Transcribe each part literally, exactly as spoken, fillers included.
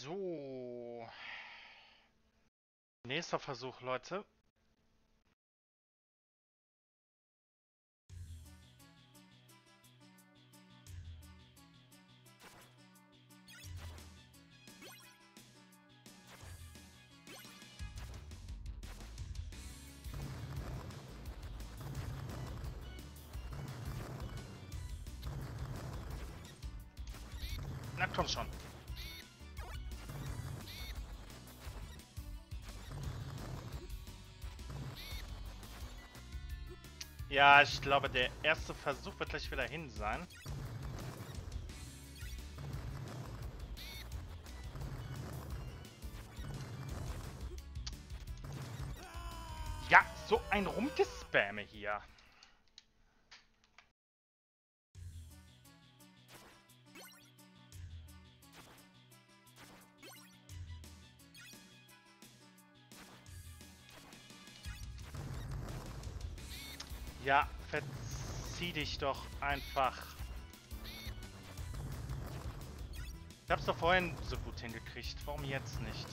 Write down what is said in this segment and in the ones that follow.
So. Nächster Versuch, Leute. Na komm schon. Ja, ich glaube, der erste Versuch wird gleich wieder hin sein. Ja, so ein Rumgespamme hier. Ja, verzieh dich doch einfach. Ich hab's doch vorhin so gut hingekriegt. Warum jetzt nicht?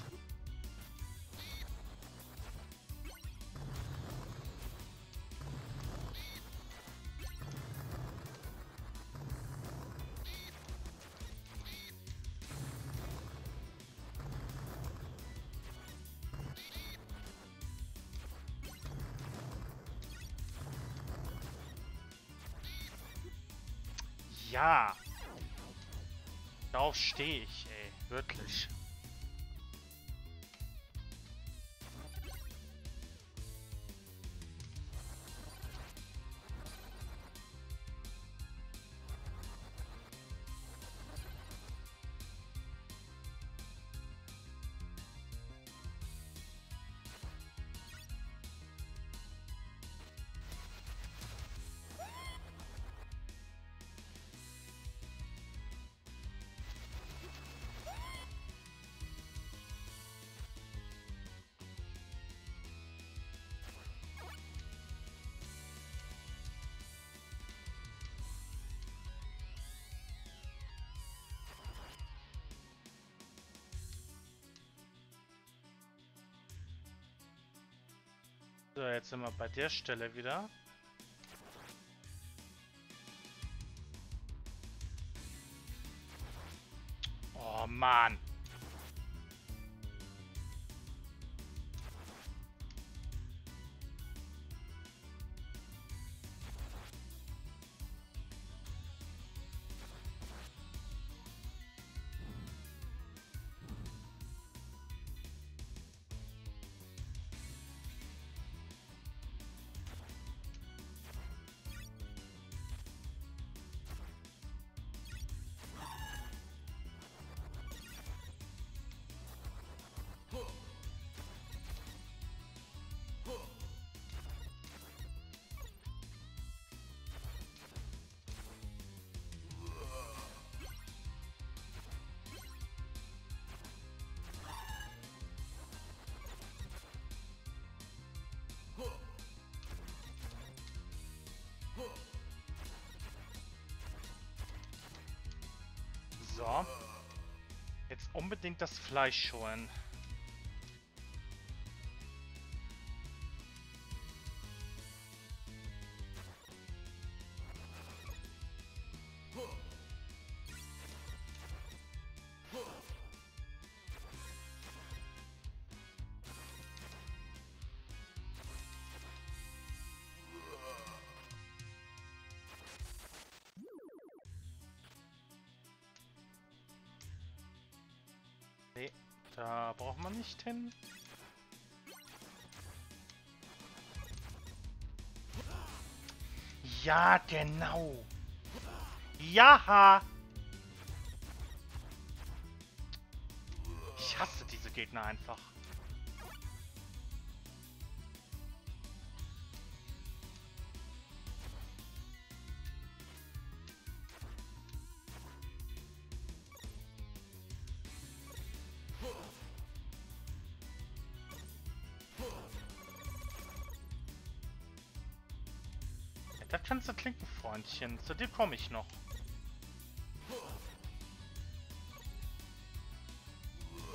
Ja. Darauf stehe ich, ey. Wirklich. So, jetzt sind wir bei der Stelle wieder. Oh Mann. So. Jetzt unbedingt das Fleisch holen. Nee, da braucht man nicht hin. Ja, genau. Ja. Ich hasse diese Gegner einfach. Das kannst du klinken, Freundchen. Zu dir komme ich noch.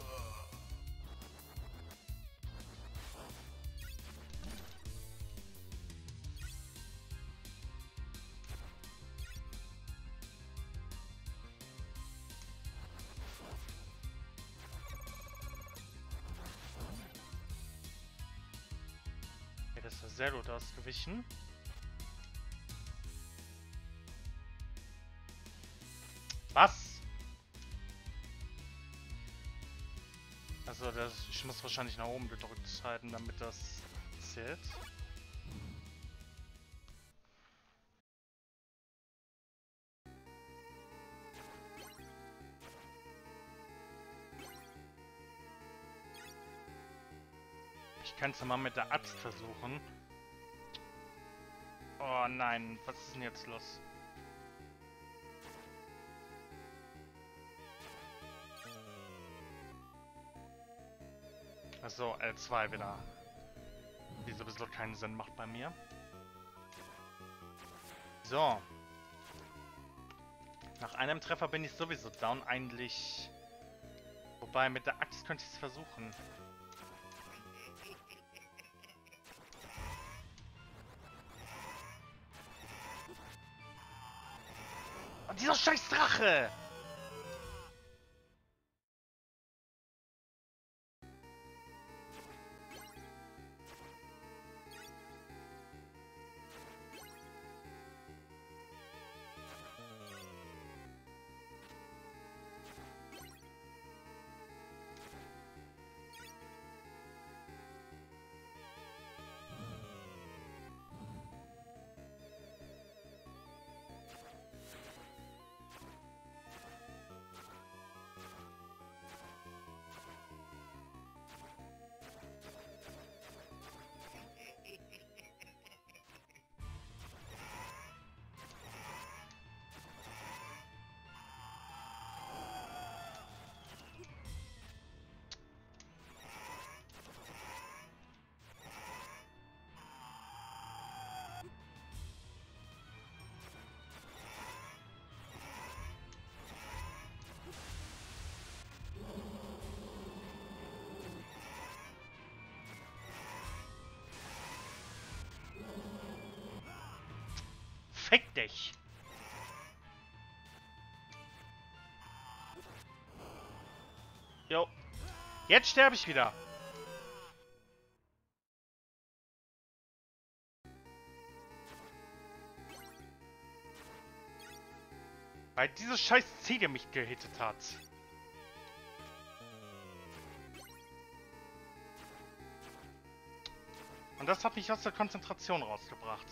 sehr gut ausgewichen. Was? Also das, ich muss wahrscheinlich nach oben gedrückt halten, damit das zählt. Ich kann es ja mal mit der Axt versuchen. Oh nein, was ist denn jetzt los? Achso, L zwei wieder. Die sowieso keinen Sinn macht bei mir. So. Nach einem Treffer bin ich sowieso down eigentlich. Wobei, mit der Axt könnte ich es versuchen. Und dieser scheiß Drache! Fick dich! Jo. Jetzt sterbe ich wieder. Weil diese scheiß Ziege mich gehittet hat. Und das hat mich aus der Konzentration rausgebracht.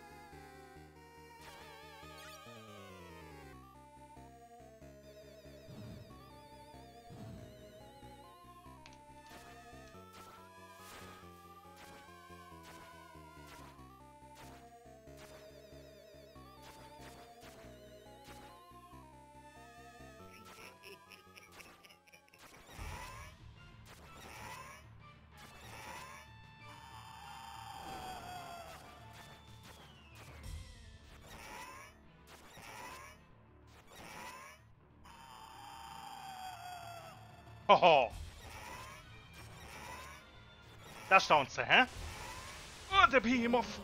Hoho. Da staunst du, hä? Oh, der Behemoth.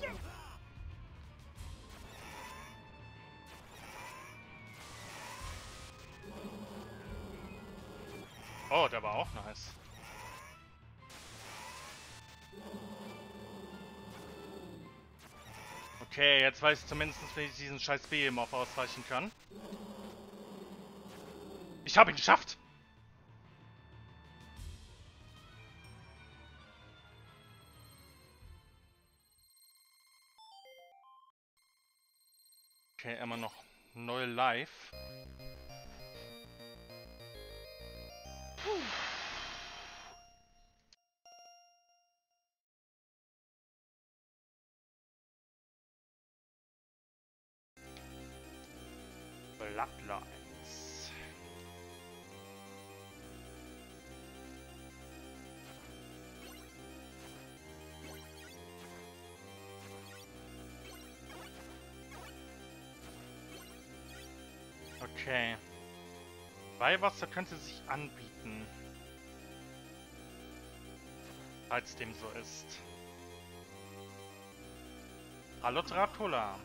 Oh, der war auch nice. Okay, jetzt weiß ich zumindest, wie ich diesen scheiß Behemoth ausweichen kann. Ich habe ihn geschafft! Okay, immer noch null live. Puh. Bloodlines. Okay. Weihwasser könnte sich anbieten. Falls dem so ist. Hallo Dracula.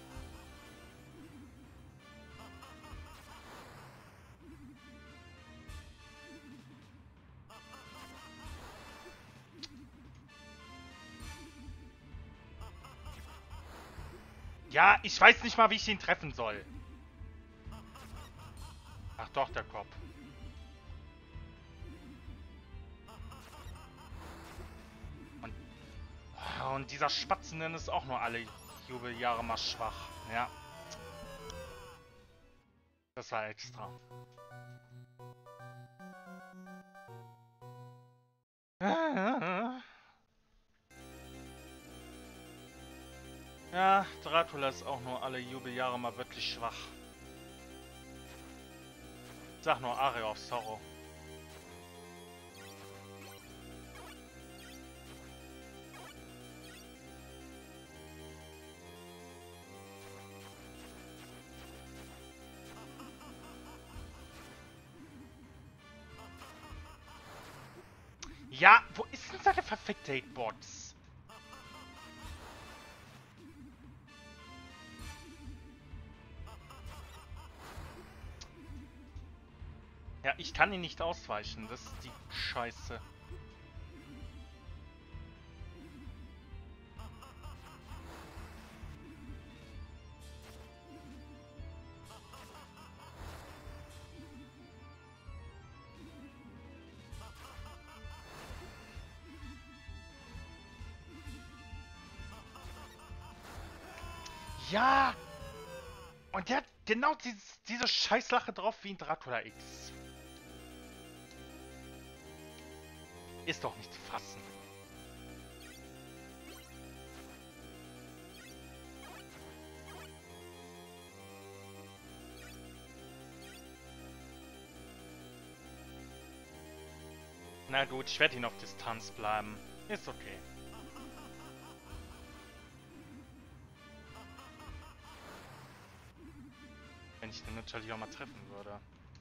Ja, ich weiß nicht mal, wie ich ihn treffen soll. Ach doch, der Kopf. Und, und dieser Spatzen ist auch nur alle Jubeljahre mal schwach. Ja. Das war extra. Ja, Dracula ist auch nur alle Jubeljahre mal wirklich schwach. Sag nur Aria of Sorrow. Ja, wo ist denn seine verfickte Hitbox? Ja, ich kann ihn nicht ausweichen. Das ist die Scheiße. Ja! Und der hat genau dieses, diese Scheißlache drauf wie in Dracula X. Ist doch nicht zu fassen. Na gut, ich werde ihn auf Distanz bleiben. Ist okay. Wenn ich den natürlich auch mal treffen würde.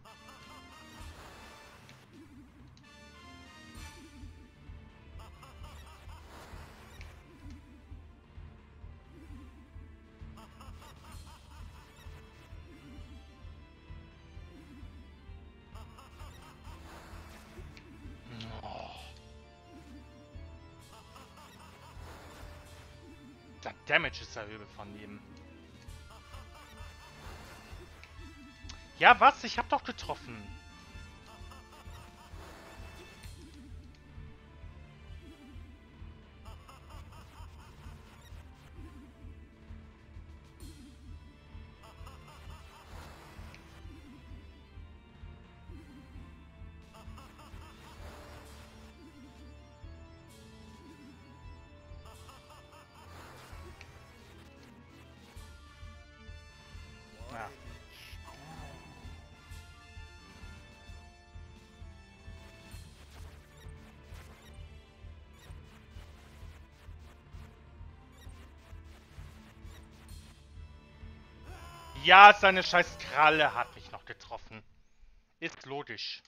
Der Damage ist ja übel von ihm. Ja, was? Ich hab doch getroffen. Ja. Ja, seine scheiß Kralle hat mich noch getroffen. Ist logisch.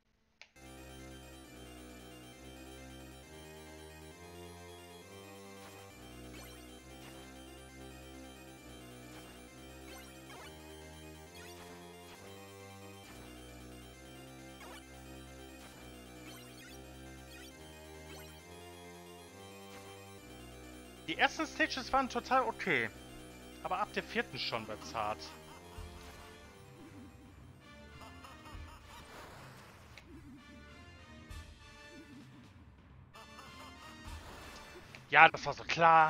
Die ersten Stages waren total okay. Aber ab der vierten schon wird's hart. Ja, das war so klar.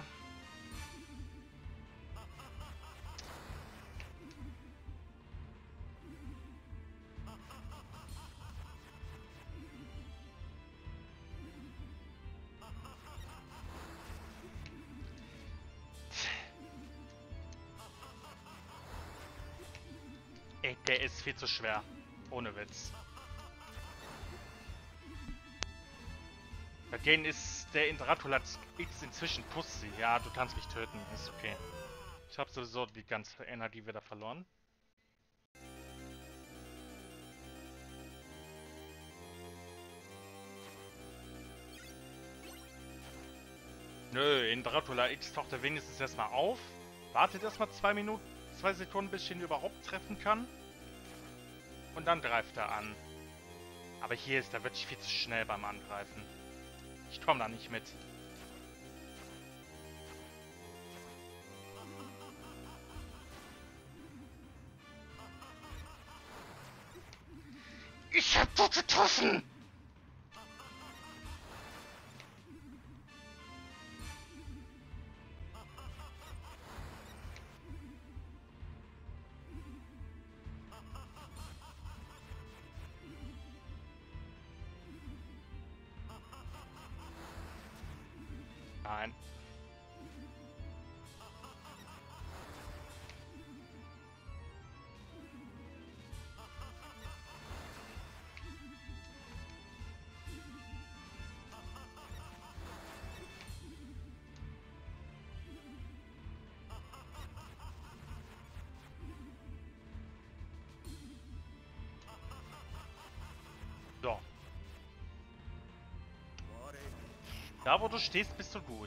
Ey, der ist viel zu schwer. Ohne Witz. Bei denen ist der in Dracula X inzwischen Pussy. Ja, du kannst mich töten. Ist okay. Ich habe sowieso die ganze Energie wieder verloren. Nö, in Dracula X taucht er wenigstens erstmal auf. Wartet erstmal zwei Minuten, zwei Sekunden, bis ich ihn überhaupt treffen kann. Und dann greift er an. Aber hier ist er wirklich viel zu schnell beim Angreifen. Ich komme da nicht mit. so getroffen! Nein. So. Da, wo du stehst, bist du gut.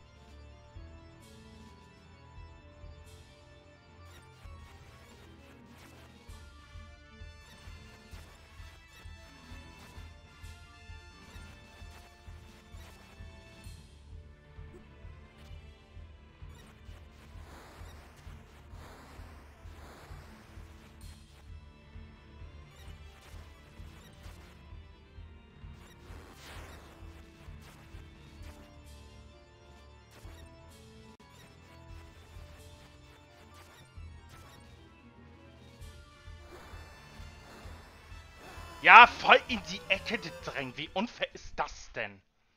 Ja, voll in die Ecke gedrängt. Wie unfair ist das denn?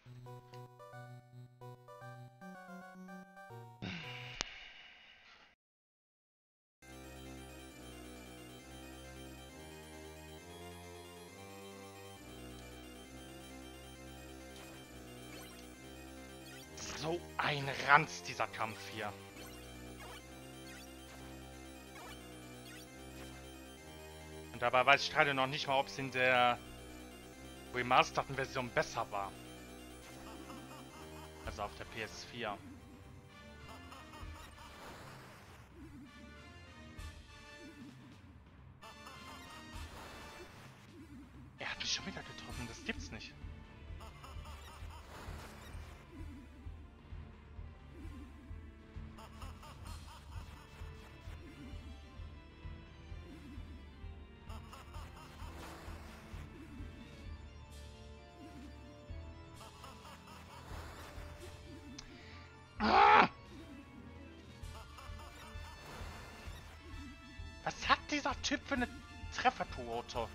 So ein Ranz, dieser Kampf hier. Und dabei weiß ich gerade noch nicht mal, ob es in der remasterten Version besser war. Also auf der P S vier. Er hat mich schon wieder getroffen, das gibt's nicht. Was hat dieser Typ für eine Trefferquote?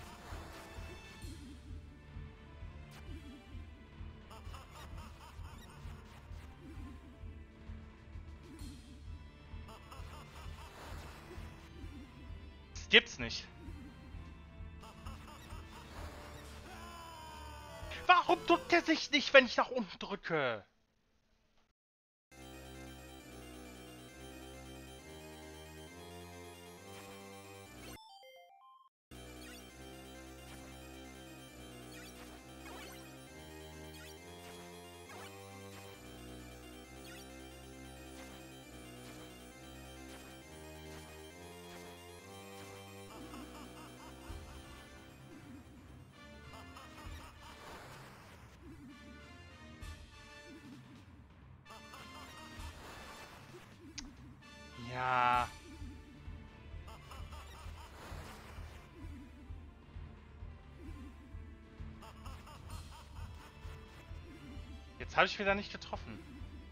Das gibt's nicht. Warum drückt er sich nicht, wenn ich nach unten drücke? Ja. Jetzt habe ich wieder nicht getroffen.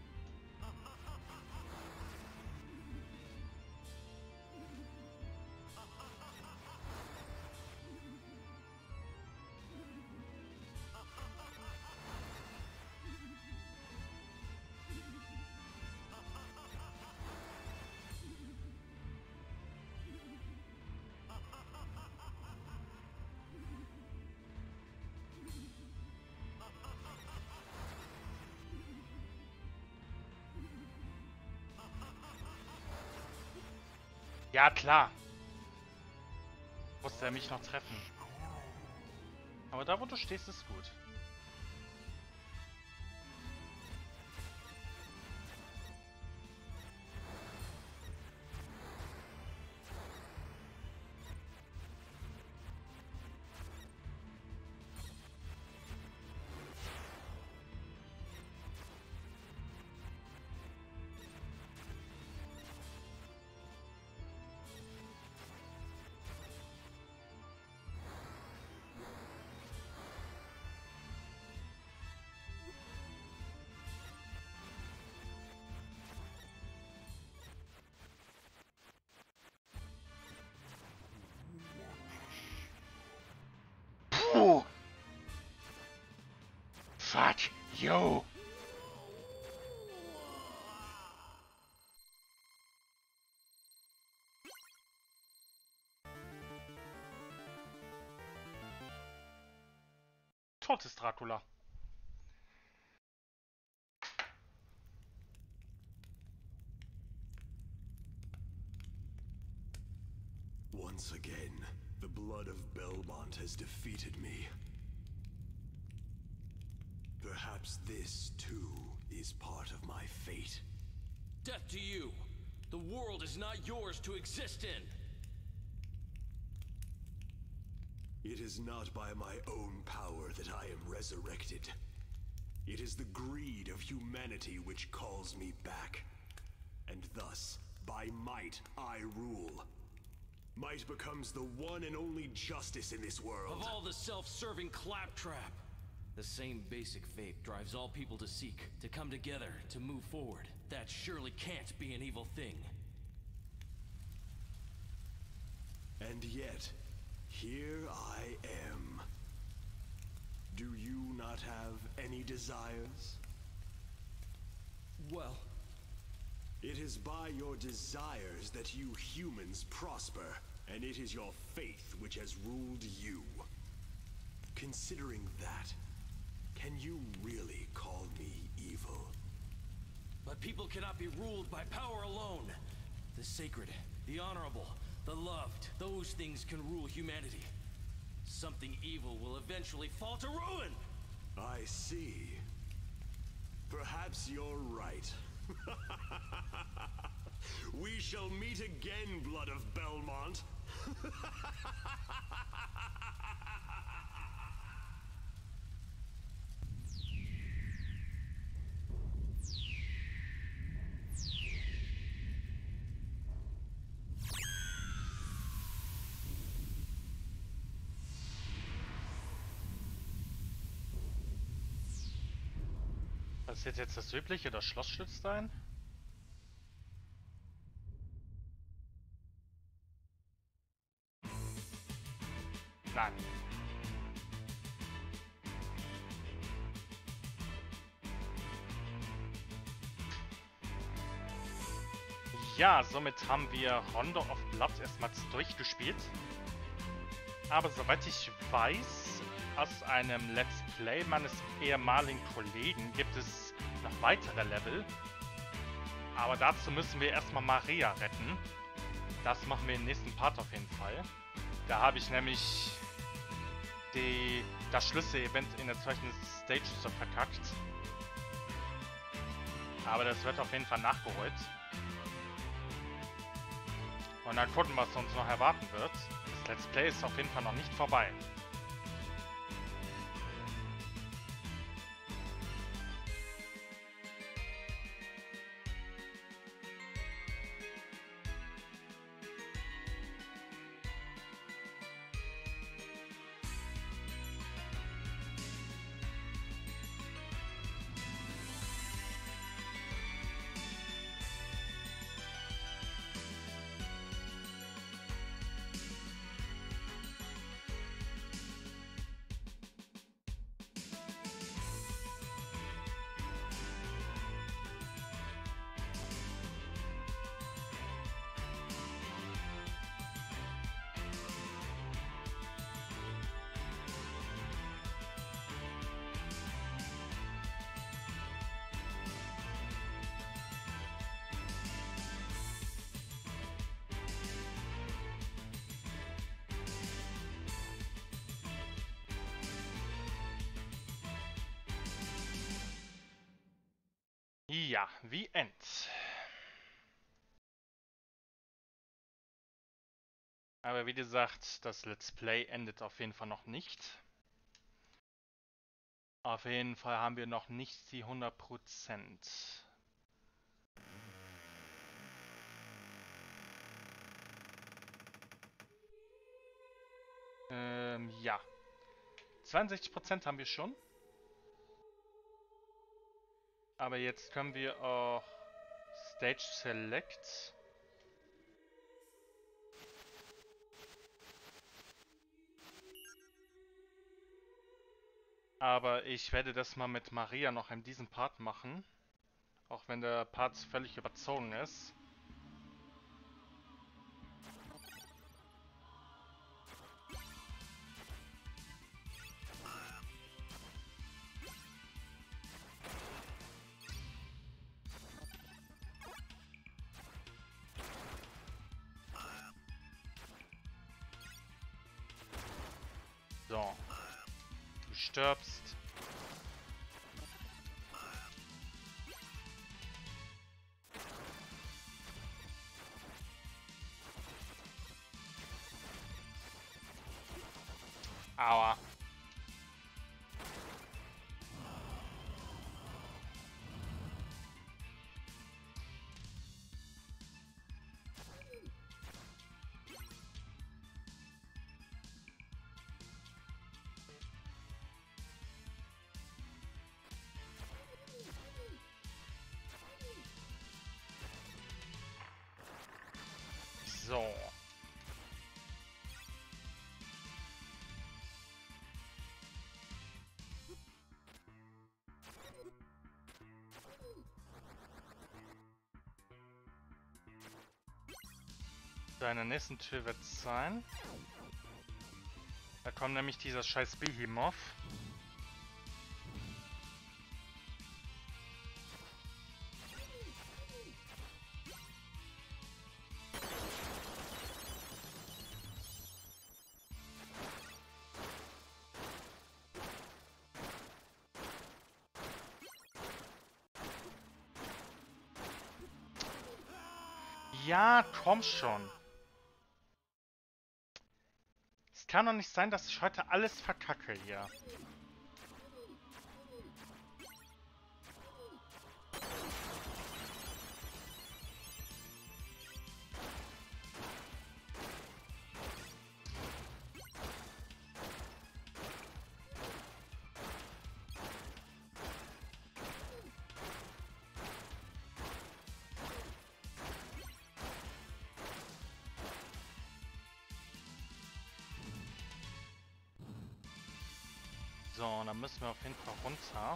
Ja, klar. Musste er mich noch treffen. Aber da, wo du stehst, ist gut. Jo! Tot ist Dracula. Once again, the blood of Belmont has defeated me. Perhaps this, too, is part of my fate. Death to you! The world is not yours to exist in! It is not by my own power that I am resurrected. It is the greed of humanity which calls me back. And thus, by might, I rule. Might becomes the one and only justice in this world. Of all the self-serving claptrap! The same basic fate drives all people to seek, to come together, to move forward. That surely can't be an evil thing. And yet, here I am. Do you not have any desires? Well... It is by your desires that you humans prosper, and it is your faith which has ruled you. Considering that, can you really call me evil? But people cannot be ruled by power alone. The sacred, the honorable, the loved, those things can rule humanity. Something evil will eventually fall to ruin! I see. Perhaps you're right. We shall meet again, Blood of Belmont. Passiert jetzt das Übliche, das Schloss stürzt ein? Nein. Ja, somit haben wir Rondo of Blood erstmals durchgespielt. Aber soweit ich weiß, aus einem Let's Play meines ehemaligen Kollegen gibt es noch weitere Level. Aber dazu müssen wir erstmal Maria retten. Das machen wir im nächsten Part auf jeden Fall. Da habe ich nämlich die, das Schlüssel-Event in der zweiten Stage so verkackt. Aber das wird auf jeden Fall nachgeholt. Und dann gucken, was uns noch erwarten wird. Das Let's Play ist auf jeden Fall noch nicht vorbei. Ja, wie End. Aber wie gesagt, das Let's Play endet auf jeden Fall noch nicht. Auf jeden Fall haben wir noch nicht die hundert Prozent. Ähm, ja. zweiundsechzig Prozent haben wir schon. Aber jetzt können wir auch Stage Select. Aber ich werde das mal mit Maria noch in diesem Part machen. Auch wenn der Part völlig überzogen ist. So. Du stirbst. Aua. So. Deine nächsten Tür wird sein. Da kommt nämlich dieser scheiß Behemoth. Ja, komm schon. Es kann doch nicht sein, dass ich heute alles verkacke hier. So, dann müssen wir auf jeden Fall runter.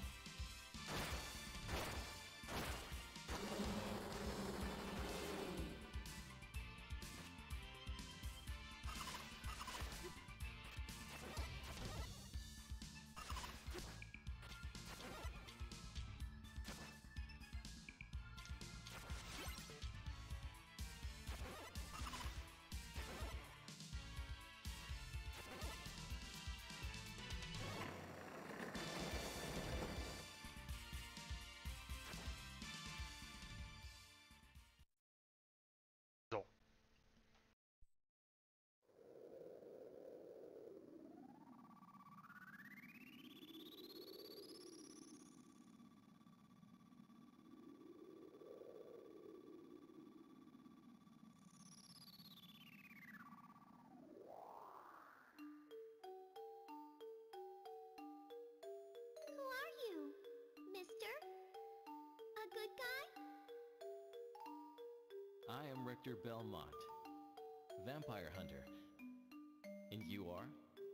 So. Who are you, mister? A good guy? I am Richter Belmont, vampire hunter. And you are?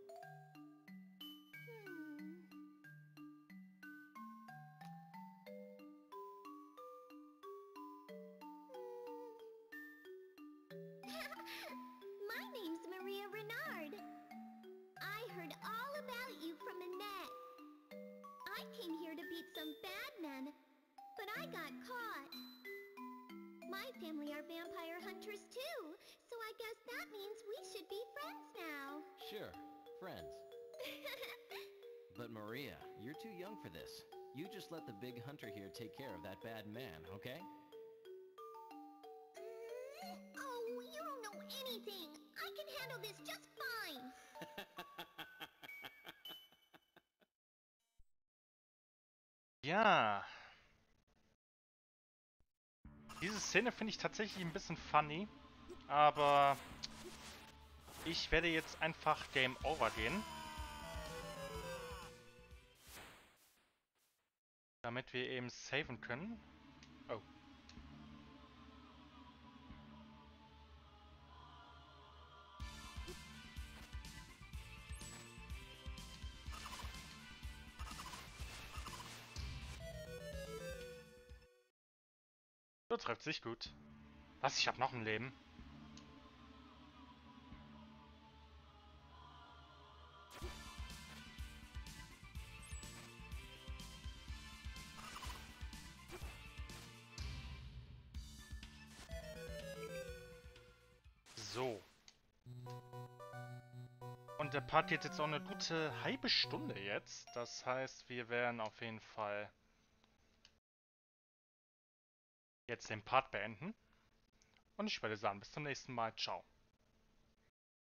Hmm. My name's Maria Renard. I heard all about you from Annette. I came here to beat some bad men, but I got caught. My family are vampire hunters too, so I guess that means we should be friends now. Sure, friends. But Maria, you're too young for this. You just let the big hunter here take care of that bad man, okay? Oh, you don't know anything. I can handle this just fine. Ja. Diese Szene finde ich tatsächlich ein bisschen funny, aber ich werde jetzt einfach Game Over gehen. Damit wir eben saven können. Oh. Übertreibt sich gut. Was? Ich habe noch ein Leben. So. Und der Part geht jetzt auch eine gute halbe Stunde jetzt. Das heißt, wir werden auf jeden Fall jetzt den Part beenden. Und ich würde sagen, bis zum nächsten Mal. Ciao.